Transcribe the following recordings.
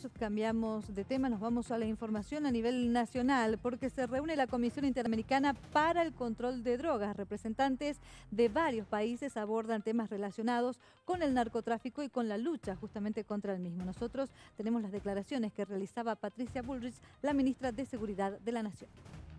cambiamos de tema, nos vamos a la información a nivel nacional, porque se reúne la Comisión Interamericana para el Control de Drogas. Representantes de varios países abordan temas relacionados con el narcotráfico y con la lucha justamente contra el mismo. Nosotros tenemos las declaraciones que realizaba Patricia Bullrich, la ministra de Seguridad de la Nación.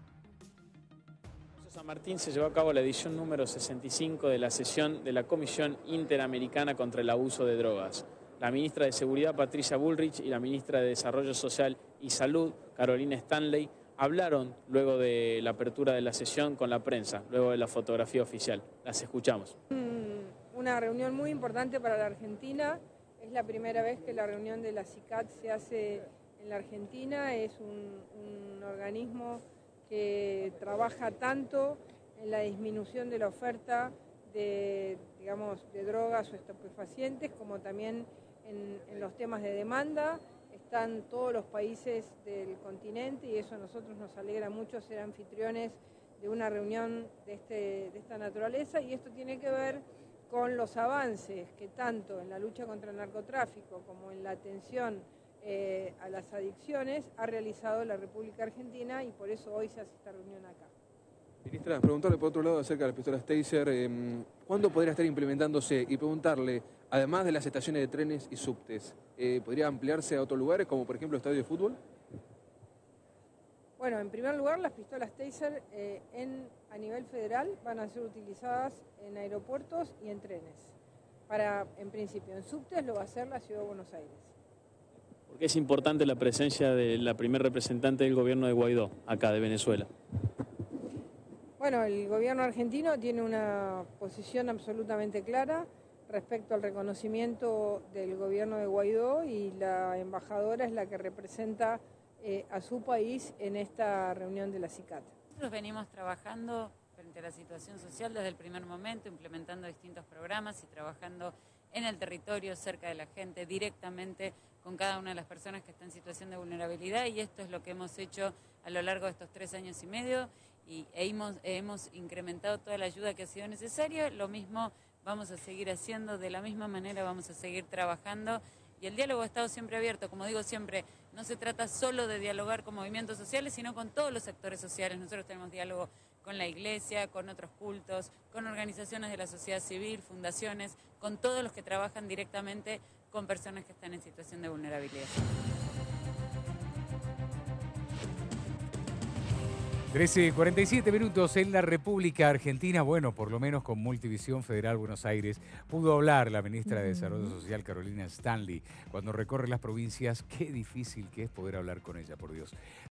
En San Martín se llevó a cabo la edición número 65 de la sesión de la Comisión Interamericana contra el Abuso de Drogas. La ministra de Seguridad, Patricia Bullrich, y la ministra de Desarrollo Social y Salud, Carolina Stanley, hablaron luego de la apertura de la sesión con la prensa, luego de la fotografía oficial. Las escuchamos. Una reunión muy importante para la Argentina. Es la primera vez que la reunión de la CICAT se hace en la Argentina. Es un organismo que trabaja tanto en la disminución de la oferta de drogas o estupefacientes, como también en los temas de demanda. Están todos los países del continente y eso a nosotros nos alegra mucho ser anfitriones de una reunión de esta naturaleza, y esto tiene que ver con los avances que tanto en la lucha contra el narcotráfico como en la atención a las adicciones ha realizado la República Argentina, y por eso hoy se hace esta reunión acá. Ministra, preguntarle por otro lado acerca de las pistolas Taser, ¿cuándo podría estar implementándose? Y preguntarle, además de las estaciones de trenes y subtes, ¿podría ampliarse a otros lugares, como por ejemplo estadios de fútbol? Bueno, en primer lugar, las pistolas Taser a nivel federal van a ser utilizadas en aeropuertos y en trenes. En principio, en subtes lo va a hacer la Ciudad de Buenos Aires. ¿Por qué es importante la presencia de la primer representante del gobierno de Guaidó, acá de Venezuela? Bueno, el gobierno argentino tiene una posición absolutamente clara respecto al reconocimiento del gobierno de Guaidó, y la embajadora es la que representa a su país en esta reunión de la CICAT. Nosotros venimos trabajando frente a la situación social desde el primer momento, implementando distintos programas y trabajando en el territorio, cerca de la gente, directamente con cada una de las personas que está en situación de vulnerabilidad, y esto es lo que hemos hecho a lo largo de estos 3 años y medio, hemos incrementado toda la ayuda que ha sido necesaria. Lo mismo vamos a seguir haciendo, de la misma manera vamos a seguir trabajando, y el diálogo ha estado siempre abierto. Como digo siempre, no se trata solo de dialogar con movimientos sociales, sino con todos los sectores sociales. Nosotros tenemos diálogo con la iglesia, con otros cultos, con organizaciones de la sociedad civil, fundaciones, con todos los que trabajan directamente con personas que están en situación de vulnerabilidad. 13:47 minutos en la República Argentina. Bueno, por lo menos con Multivisión Federal Buenos Aires pudo hablar la ministra de Desarrollo Social, Carolina Stanley. Cuando recorre las provincias, qué difícil que es poder hablar con ella, por Dios.